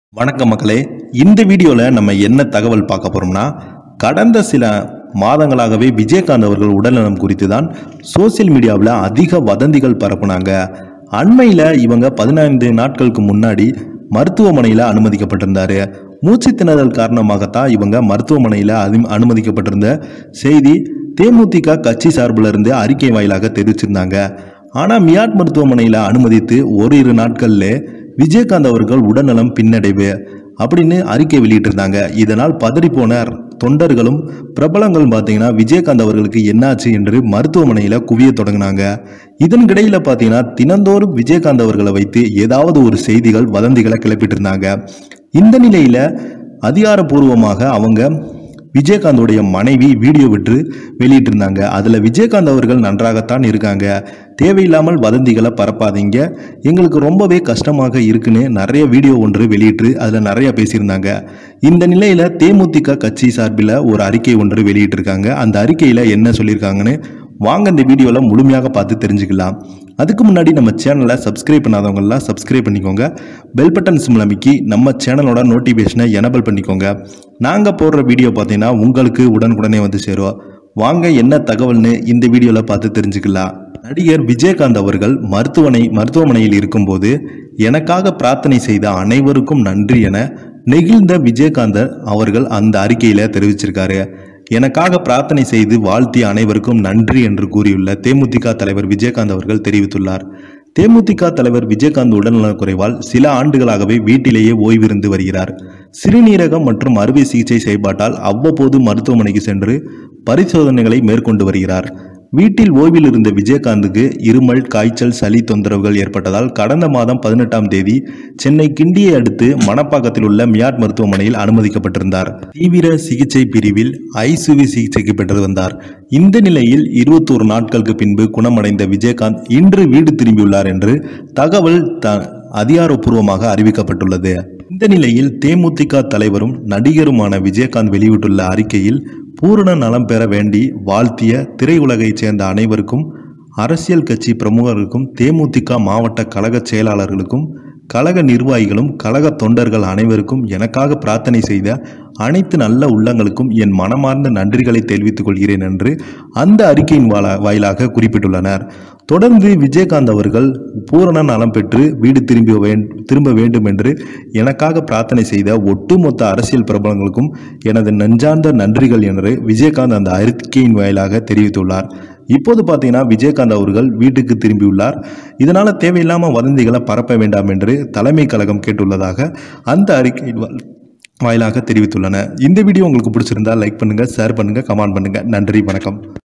வணக்கம் மக்களே. இந்த வீடியோவில் நம்ம என்ன தகவல் பார்க்க போகிறோம்னா, கடந்த சில மாதங்களாகவே விஜயகாந்த் அவர்கள் உடல்நலம் குறித்து தான் சோசியல் மீடியாவில் அதிக வதந்திகள் பரப்புனாங்க. அண்மையில் இவங்க 15 நாட்களுக்கு முன்னாடி மருத்துவமனையில் அனுமதிக்கப்பட்டிருந்தாரு. மூச்சு திணறல் காரணமாகத்தான் இவங்க மருத்துவமனையில் அனுமதிக்கப்பட்டிருந்த செய்தி தேமுதிக கட்சி சார்பில் இருந்து அறிக்கை வாயிலாக தெரிவிச்சிருந்தாங்க. ஆனால் மியாட் மருத்துவமனையில் அனுமதித்து ஓரிரு நாட்கள்ல விஜயகாந்த் அவர்கள் உடல்நலம் பின்னடைவு அப்படின்னு அறிக்கை வெளியிட்டிருந்தாங்க. இதனால் பதறிப்போன தொண்டர்களும் பிரபலங்களும் பார்த்தீங்கன்னா விஜயகாந்த் அவர்களுக்கு என்னாச்சு என்று மருத்துவமனையில் குவிய தொடங்கினாங்க. இதன்கிடையில் பார்த்தீங்கன்னா தினந்தோறும் விஜயகாந்த் அவர்களை வைத்து ஏதாவது ஒரு செய்திகள் வதந்திகளை கிளப்பிட்டு இருந்தாங்க. இந்த நிலையில் அதிகாரப்பூர்வமாக அவங்க விஜயகாந்தோடைய மனைவி வீடியோ விட்டு வெளியிட்டிருந்தாங்க. அதில் விஜயகாந்த் அவர்கள் நன்றாகத்தான் இருக்காங்க, தேவையில்லாமல் வதந்திகளை பரப்பாதீங்க, எங்களுக்கு ரொம்பவே கஷ்டமாக இருக்குன்னு நிறைய வீடியோ ஒன்று வெளியிட்டு அதில் நிறைய பேசியிருந்தாங்க. இந்த நிலையில் தேமுதிக கட்சி சார்பில் ஒரு அறிக்கை ஒன்று வெளியிட்டிருக்காங்க. அந்த அறிக்கையில் என்ன சொல்லியிருக்காங்கன்னு வாங்க இந்த வீடியோவில் முழுமையாக பார்த்து தெரிஞ்சுக்கலாம். அதுக்கு முன்னாடி நம்ம சேனலை சப்ஸ்கிரைப் பண்ணாதவங்களாம் சப்ஸ்கிரைப் பண்ணிக்கோங்க. பெல் பட்டன் சிம்பிள் அமைக்கி நம்ம சேனலோட நோட்டிஃபிகேஷனை எனபிள் பண்ணிக்கோங்க. நாங்கள் போடுற வீடியோ பார்த்தீங்கன்னா உங்களுக்கு உடனுக்குடனே வந்து சேரும். வாங்க என்ன தகவல்னு இந்த வீடியோவில் பார்த்து தெரிஞ்சுக்கலாம். நடிகர் விஜயகாந்த் அவர்கள் மருத்துவமனையில் இருக்கும்போது எனக்காக பிரார்த்தனை செய்த அனைவருக்கும் நன்றி என நெகிழ்ந்த விஜயகாந்த் அவர்கள் அந்த அறிக்கையில் தெரிவிச்சிருக்காரு. எனக்காக பிரார்த்தனை செய்து வாழ்த்திய அனைவருக்கும் நன்றி என்று கூறியுள்ள தேமுதிக தலைவர் விஜயகாந்த் அவர்கள் தெரிவித்துள்ளார். தேமுதிக தலைவர் விஜயகாந்த் உடல்நலக் குறைவால் சில ஆண்டுகளாகவே வீட்டிலேயே ஓய்விருந்து வருகிறார். சிறுநீரகம் மற்றும் அறுவை சிகிச்சை செய்யப்பட்டால் அவ்வப்போது மருத்துவமனைக்கு சென்று பரிசோதனைகளை மேற்கொண்டு வருகிறார். வீட்டில் ஓய்வில் இருந்த விஜயகாந்துக்கு இருமல், காய்ச்சல், சளி தொந்தரவுகள் ஏற்பட்டதால் கடந்த மாதம் 18ஆம் தேதி சென்னை கிண்டியை அடுத்து மணப்பாக்கத்தில் உள்ள மியாட் மருத்துவமனையில் அனுமதிக்கப்பட்டிருந்தார். தீவிர சிகிச்சை பிரிவில் ஐசியு சிகிச்சைக்கு பெற்று வந்தார். இந்த நிலையில் 21 நாட்களுக்கு பின்பு குணமடைந்த விஜயகாந்த் இன்று வீடு திரும்பியுள்ளார் என்று தகவல் அதிகாரப்பூர்வமாக அறிவிக்கப்பட்டுள்ளது. இந்த நிலையில் தேமுதிக தலைவரும் நடிகருமான விஜயகாந்த் வெளியிட்டுள்ள அறிக்கையில் பூரண நலம் பெற வேண்டி வாழ்த்திய திரையுலகைச் சேர்ந்த அனைவருக்கும், அரசியல் கட்சி பிரமுகர்களுக்கும், தேமுதிக மாவட்ட கழக செயலாளர்களுக்கும், கழக நிர்வாகிகளும் கழக தொண்டர்கள் அனைவருக்கும், எனக்காக பிரார்த்தனை செய்த அனைத்து நல்ல உள்ளங்களுக்கும் என் மனமார்ந்த நன்றிகளை தெரிவித்துக் கொள்கிறேன் என்று அந்த அறிக்கையின் வாயிலாக குறிப்பிட்டுள்ளனர். தொடர்ந்து விஜயகாந்த் அவர்கள் பூரண நலம் பெற்று வீடு திரும்ப வேண்டும் என்று எனக்காக பிரார்த்தனை செய்த ஒட்டுமொத்த அரசியல் பிரபலங்களுக்கும் எனது நெஞ்சார்ந்த நன்றிகள் என்று விஜயகாந்த் அந்த அறிக்கையின் வாயிலாக தெரிவித்துள்ளார். இப்போது பார்த்தீங்கன்னா விஜயகாந்த் அவர்கள் வீட்டுக்கு திரும்பியுள்ளார். இதனால் தேவையில்லாமல் வதந்திகளை பரப்ப வேண்டாம் என்று தலைமை கழகம் கேட்டுள்ளதாக அந்த அறிக்கையின் வாயிலாக தெரிவித்துள்ளன. இந்த வீடியோ உங்களுக்கு பிடிச்சிருந்தால் லைக் பண்ணுங்கள், ஷேர் பண்ணுங்கள், கமெண்ட் பண்ணுங்கள். நன்றி, வணக்கம்.